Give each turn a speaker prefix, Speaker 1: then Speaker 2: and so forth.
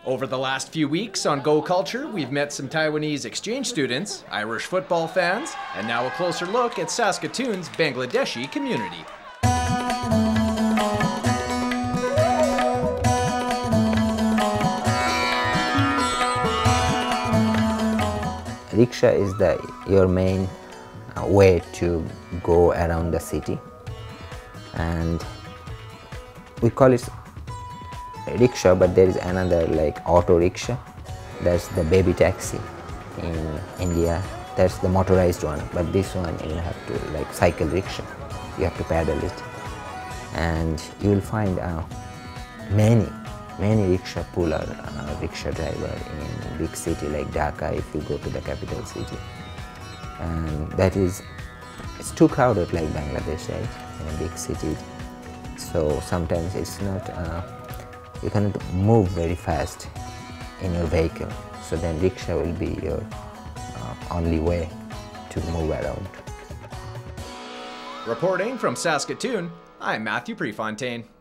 Speaker 1: Over the last few weeks on Go Culture, we've met some Taiwanese exchange students, Irish football fans, and now a closer look at Saskatoon's Bangladeshi community.
Speaker 2: Rickshaw is your main way to go around the city, and we call it rickshaw, but there is another like auto rickshaw. That's the baby taxi in India. That's the motorized one, but this one you have to like cycle rickshaw. You have to paddle it, and you will find many rickshaw puller, rickshaw driver in big city like Dhaka if you go to the capital city. And it's too crowded like Bangladesh, right? In a big city, so sometimes it's not. You cannot move very fast in your vehicle, so then rickshaw will be your only way to move around.
Speaker 1: Reporting from Saskatoon, I'm Matthew Prefontaine.